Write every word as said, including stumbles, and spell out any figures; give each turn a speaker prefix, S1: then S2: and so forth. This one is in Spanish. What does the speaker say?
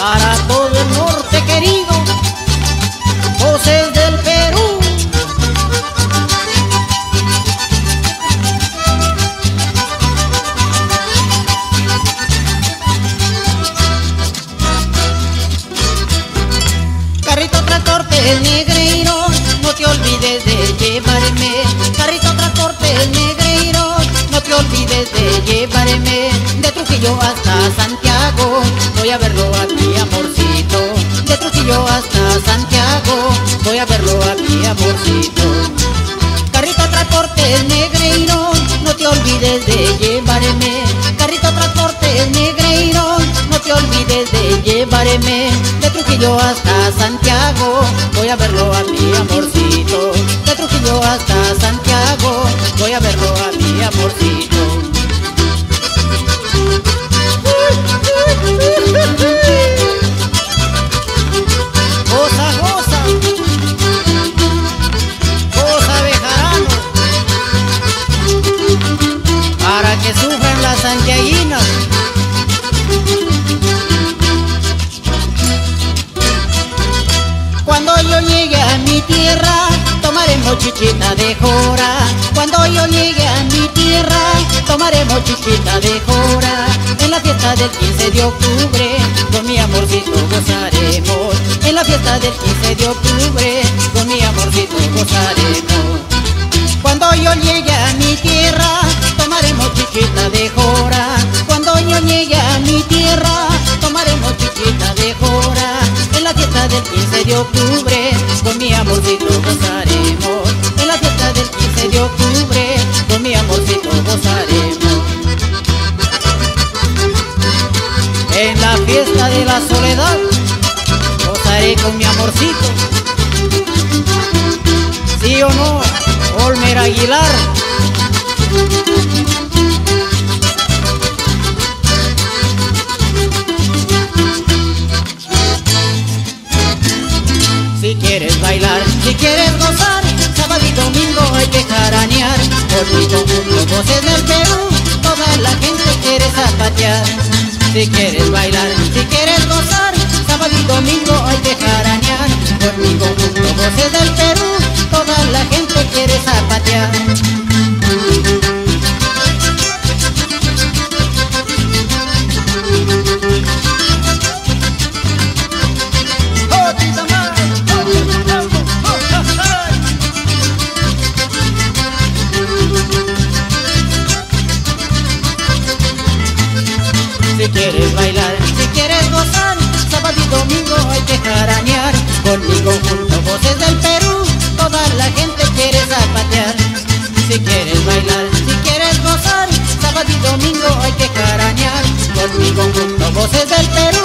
S1: para todo el norte querido, voces del Perú. Carrito transporte el Negreiro, no te olvides de llevarme. Carrito transporte el Negreiro, no te olvides de llevarme. De Trujillo hasta Santiago, voy a verlo a mi amorcito. De Trujillo hasta Santiago, voy a verlo a mi amorcito. Carrito transporte el Negreiro, no te olvides de llevarme. Carrito transporte el Negreiro, no te olvides de llevarme. De Trujillo hasta Santiago, voy a verlo a mi amorcito. De Trujillo hasta Santiago, voy a verlo a mi amorcito. Goza, goza, goza bejarano, para que sufran las santiaguinas. Cuando yo llegue a mi tierra, tomaremos chichita de jora. Cuando yo llegue a mi tierra, tomaremos chichita de jora. En la fiesta del quince de octubre, con mi amorcito gozaremos. En la fiesta del quince de octubre, con mi amorcito gozaremos. Cuando yo llegue a mi tierra, tomaremos chichita de jora. Cuando yo llegue a mi tierra, tomaremos chichita de jora. En la fiesta del quince de octubre, con mi amorcito gozaremos. En la fiesta del quince de octubre, con mi amorcito gozaremos. En la fiesta de la soledad, gozaré con mi amorcito. ¿Sí o no, Olmer Aguilar? Si quieres bailar, si quieres gozar, sábado y domingo hay que jaranear. Conmigo junto voces del Perú, toda la gente quiere zapatear. Si quieres bailar, si quieres gozar, sábado y domingo hay que jaranear. Conmigo junto voces del Perú, toda la gente quiere zapatear. Si quieres bailar, si quieres gozar, sábado y domingo hay que jaranear. Conmigo junto voces del Perú, toda la gente quiere zapatear. Si quieres bailar, si quieres gozar, sábado y domingo hay que jaranear. Conmigo junto voces del Perú,